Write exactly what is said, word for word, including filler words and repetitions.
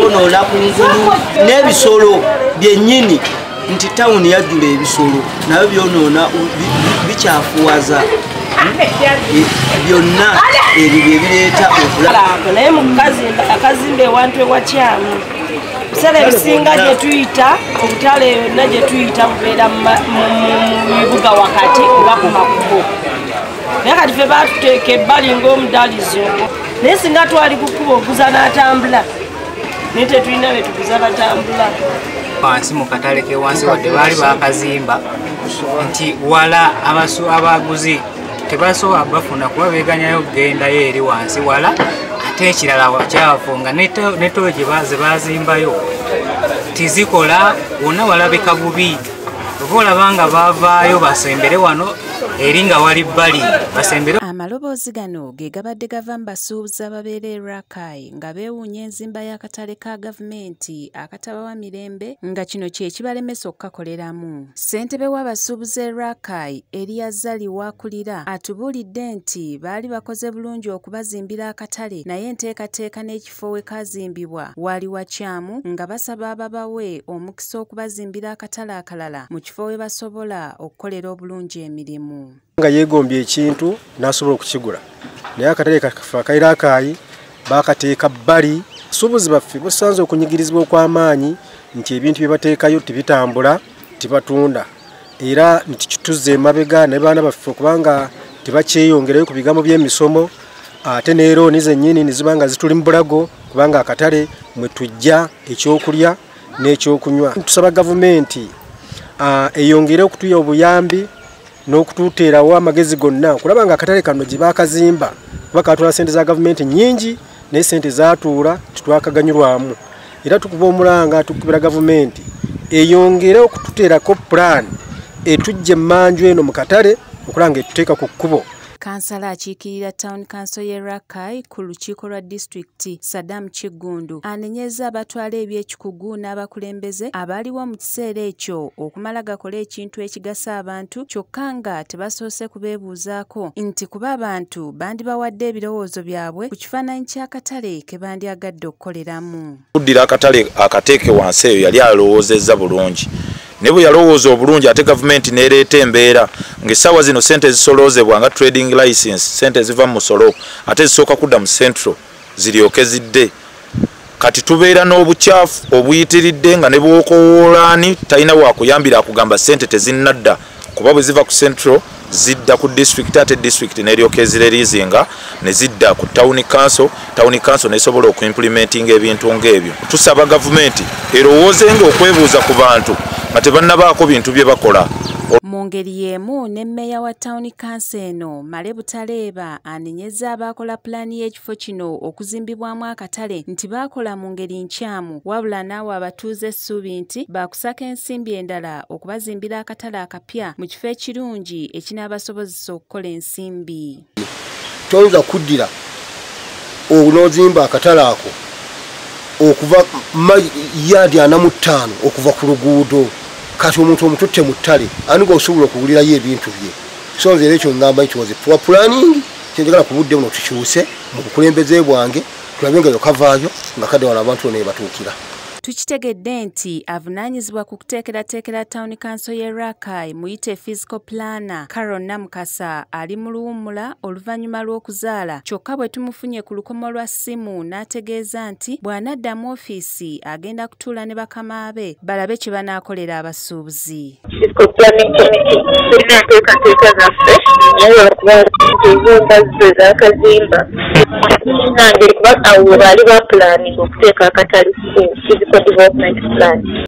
Onola kungulu n'ebisolo byennyini nti tawuni yajjula ebisolo nayo byonoona bikyafuwaza byonna ebyo bye bireeta okulaba naye mu akazimba ewantu ewakyamu bisale ebisinga gye tuyita obutale yonna gye tuyita bubeera mu bibuga wakati oba ku makubo naye kati ffe baatuteeka ebbali ng'omudalizo naye singa twali ku kkubo oguza n'atambula naye tetulina be tuguza batambula wansi mu katale ke wansi wadde baali bakazimba nti wala abaguzi tebasobola bafuna kuba beeganyayo kugendayo eri wansi wala ate ekirala wakyafunga netolo ze bazimbayo tizikola wonna walabika bubi oba olaba nga baavaayo basembere wano eri nga wali bbali basembere. Amaloboozi gano ge gabadde gava mu basuubuzi ababeera e Rakai nga beewuunya enzimba y'akatale ka gavumenti akatabawa mirembe nga kino kye kibalemesa okukakoleramu. Ssentebe w'abasuubuzi e Rakai Eriyazali Waakulira atubuulidde nti baali bakoze bulungi okubazimbira akatale naye enteekateeka n'ekifo we kazimbibwa waali wakyamu nga basaba ababawe omukisa okubazimbira akatale akalala mu kifo we basobola okukolera obulungi emirimu. Nga yeegombye ekintu n'asobola okukigula naye akatale kafe akairakayi bakateeka bbali. Abasuubuzi baffe basanze okunyigirizibwa okw'amaanyi nti ebintu bye bateekayo tebitambula tibatunda era nti kituzza emabega ne baana baffe okubanga tebakyeyongerayo ku bigambo by'emisomo ate neerooni zennyini ne ziba nga zituli mu bulago kubanga akatale mwe tujja ekyokulya n'ekyokunywa. Tusaba gavumenti eyongere okutuya obuyambi n'okututeerawo amagezi gonna kulaba nga akatale kano gye baakazimba kuba katwala ssente za gavumenti nnyingi naye ssente zaatuula titwakaganyulwamu era tukuba omulanga tukubira gavumenti eyongere okututeerako pulaani etujja emmanju eno mu katale okulaba nga etuteeka ku kkubo. Kansala akiikirira Town Council y'e Rakai ku lukiiko lwa disitulikiti Saddam Kigundu anenyeza abatwala eby'ekikugu n'abakulembeze abaaliwo mu kiseera ekyo okumala gakola ekintu ekigasa abantu kyokka nga tebasoose kubeebuuzaako nti kuba abantu bandibawadde ebirowoozo byabwe ku kifaananyi ky'akatale ke bandyagadde okukoleramu. Kuddira akatale akateeke wansi eyo yali alowoozezza bulungi ne bwe yalowooza obulungi ate gavumenti n'ereeta embeera ng'essaawa zino ssente zisoloozebwa nga trading license ssente ziva mu musolo ate zisooka kudda mu central ziryoke zidde. Kati tubeera n'obukyafu obuyitiridde nga ne bw'okowoolaani talina wakuyambira akugamba ssente tezinnadda kuba bwe ziva ku central zidda ku district ate district n'eryoka ezireriizinga ne zidda ku town council town council n'esobola okuimplementinga ebintu ng'ebyo. Tusaba gavumenti erowoozenga okwebuuza ku bantu nga tebannabaako bintu bye bakola. Mu ngeri y'emu ne mmeeya wa Town Council eno Male Butaleeba anenyeza abaakola pulaani y'ekifo kino okuzimbibwamu akatale nti baakola mu ngeri nkyamu wabula naawe abatuuze essuubi nti baakusaka ensimbi endala okubazimbira akatale akapya mu kifo ekirungi ekinaabasobozesa okukola ensimbi. Toyinza kuddira onoozimba akatale ako okuva yaadi ana mu ttaano okuva ku luguudo kati omuntu omututte mu ttale ani g'osobola okugulirayo ebintu bye. So nze ekyo ngamba nti was poor planning kyengala ku budde buno tukyuse mu bukulembeze bwange tulabe nga yokavaayo nga kadde wano abantu ne batuukira. Tukitegedde nti avunaanyizibwa ku kuteekerateekera Town Council y'e Rakai muyite physical planner Carol Namukasa ali mu luwummula oluvannyuma lw'okuzaala kyokka bwe tumufunye ku lukomo lwa ssimu n'ategeeza nti bw'anadda mu ofiisi agenda kutuula ne bakama be balabe kye banaakolera abasuubuzi. Physical planning committee tulina enteekateeka zaffe naye lwakuba enzimba zze zaakazimba nangeri kuba awo baali bapulaninga okuteeka akatale ku physical development plan.